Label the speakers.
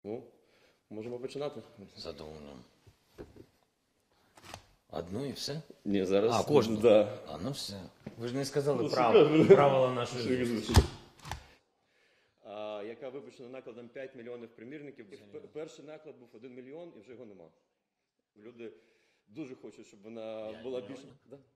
Speaker 1: Ну, можемо починати.
Speaker 2: Задоволенням. Одну і все?
Speaker 1: Ні, зараз...
Speaker 2: А, кожну?
Speaker 1: Да.
Speaker 2: А, ну все. Ви ж не сказали
Speaker 1: Ну,
Speaker 2: правила нашої зустрічі.
Speaker 1: Яка випущена накладом 5 мільйонів примірників. Перший наклад був 1 мільйон і вже його нема. Люди дуже хочуть, щоб вона була більш... Да?